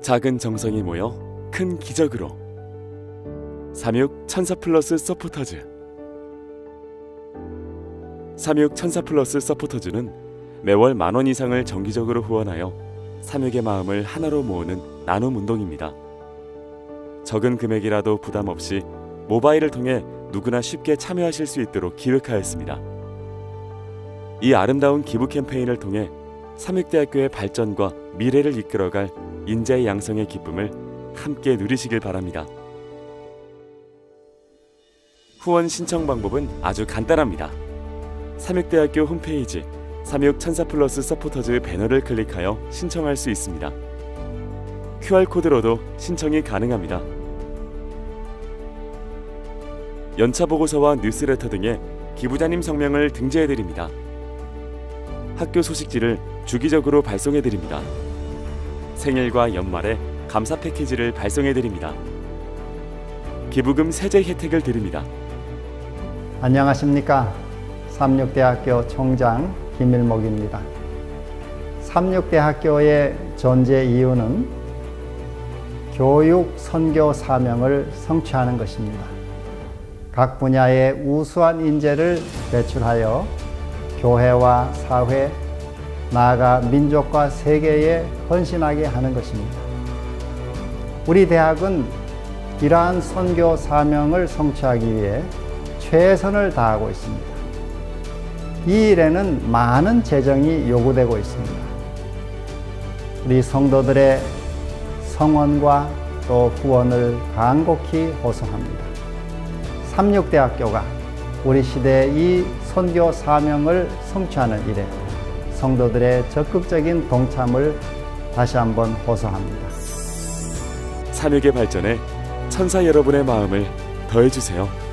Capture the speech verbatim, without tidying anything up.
작은 정성이 모여 큰 기적으로. 삼육 천사 플러스 서포터즈. 삼육 천사 플러스 서포터즈는 매월 만 원 이상을 정기적으로 후원하여 삼육의 마음을 하나로 모으는 나눔 운동입니다. 적은 금액이라도 부담 없이 모바일을 통해 누구나 쉽게 참여하실 수 있도록 기획하였습니다. 이 아름다운 기부 캠페인을 통해 삼육대학교의 발전과 미래를 이끌어갈 인재 양성의 기쁨을 함께 누리시길 바랍니다. 후원 신청 방법은 아주 간단합니다. 삼육대학교 홈페이지 삼육 천사 플러스 서포터즈 배너를 클릭하여 신청할 수 있습니다. 큐알코드로도 신청이 가능합니다. 연차보고서와 뉴스레터 등의 기부자님 성명을 등재해드립니다. 학교 소식지를 주기적으로 발송해드립니다. 생일과 연말에 감사 패키지를 발송해드립니다. 기부금 세제 혜택을 드립니다. 안녕하십니까. 삼육대학교 총장 김일목입니다. 삼육대학교의 존재 이유는 교육 선교 사명을 성취하는 것입니다. 각 분야의 우수한 인재를 배출하여 교회와 사회, 나아가 민족과 세계에 헌신하게 하는 것입니다. 우리 대학은 이러한 선교 사명을 성취하기 위해 최선을 다하고 있습니다. 이 일에는 많은 재정이 요구되고 있습니다. 우리 성도들의 성원과 또 후원을 간곡히 호소합니다. 삼육대학교가 우리 시대의 이 선교 사명을 성취하는 일에 성도들의 적극적인 동참을 다시 한번 호소합니다. 삼육의 발전에 천사 여러분의 마음을 더해주세요.